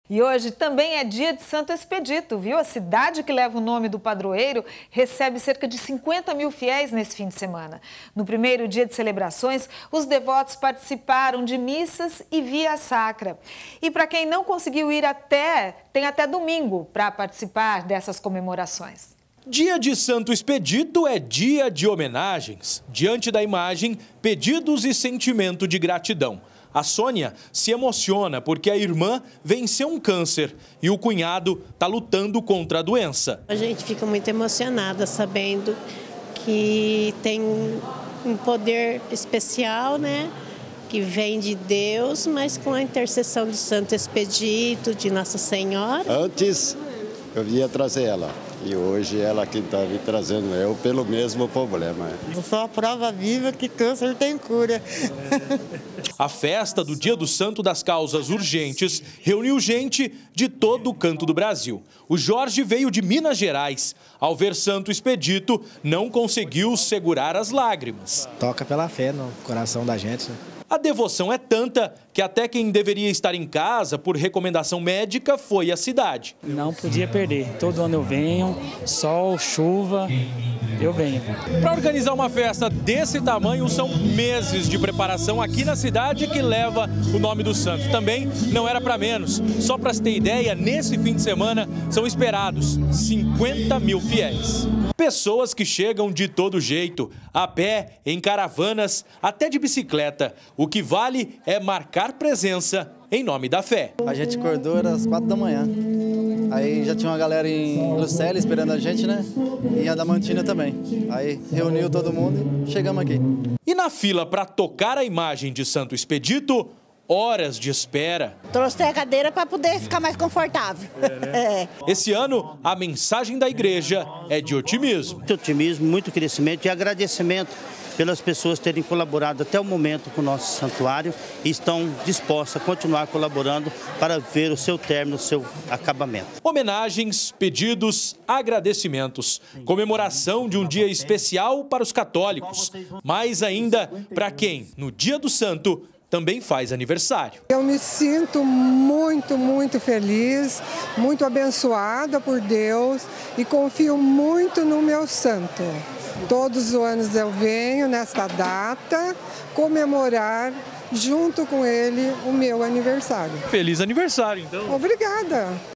E hoje também é dia de Santo Expedito, viu? A cidade que leva o nome do padroeiro recebe cerca de 50 mil fiéis nesse fim de semana. No primeiro dia de celebrações, os devotos participaram de missas e via sacra. E para quem não conseguiu ir tem até domingo para participar dessas comemorações. Dia de Santo Expedito é dia de homenagens. Diante da imagem, pedidos e sentimento de gratidão. A Sônia se emociona porque a irmã venceu um câncer e o cunhado está lutando contra a doença. A gente fica muito emocionada sabendo que tem um poder especial, né? Que vem de Deus, mas com a intercessão de Santo Expedito, de Nossa Senhora. Antes eu ia trazer ela. E hoje ela que está me trazendo eu pelo mesmo problema. Eu sou a prova viva que câncer tem cura. A festa do Dia do Santo das Causas Urgentes reuniu gente de todo o canto do Brasil. O Jorge veio de Minas Gerais. Ao ver Santo Expedito, não conseguiu segurar as lágrimas. Toca pela fé no coração da gente, né? A devoção é tanta que até quem deveria estar em casa por recomendação médica foi à cidade. Não podia perder. Todo ano eu venho, sol, chuva, eu venho. Para organizar uma festa desse tamanho são meses de preparação aqui na cidade que leva o nome do santo. Também não era para menos. Só para se ter ideia, nesse fim de semana são esperados 50 mil fiéis. Pessoas que chegam de todo jeito, a pé, em caravanas, até de bicicleta. O que vale é marcar presença em nome da fé. A gente acordou, era às 4 da manhã. Aí já tinha uma galera em Lucélia esperando a gente, né? E a Damantina também. Aí reuniu todo mundo e chegamos aqui. E na fila para tocar a imagem de Santo Expedito, horas de espera. Trouxe a cadeira para poder ficar mais confortável. Esse ano, a mensagem da igreja é de otimismo. Muito otimismo, muito crescimento e agradecimento pelas pessoas terem colaborado até o momento com o nosso santuário e estão dispostas a continuar colaborando para ver o seu término, o seu acabamento. Homenagens, pedidos, agradecimentos, comemoração de um dia especial para os católicos, mais ainda para quem, no Dia do Santo, também faz aniversário. Eu me sinto muito feliz, muito abençoada por Deus e confio muito no meu santo. Todos os anos eu venho nesta data comemorar junto com ele o meu aniversário. Feliz aniversário, então. Obrigada.